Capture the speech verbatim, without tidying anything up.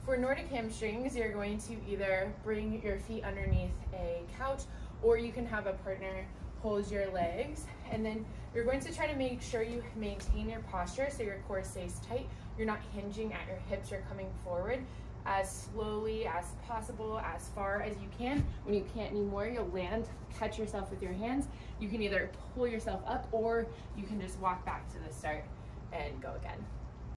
For Nordic hamstrings, you're going to either bring your feet underneath a couch, or you can have a partner hold your legs, and then you're going to try to make sure you maintain your posture so your core stays tight. You're not hinging at your hips, you're coming forward as slowly as possible, as far as you can. When you can't anymore, you'll land, catch yourself with your hands. You can either pull yourself up, or you can just walk back to the start and go again.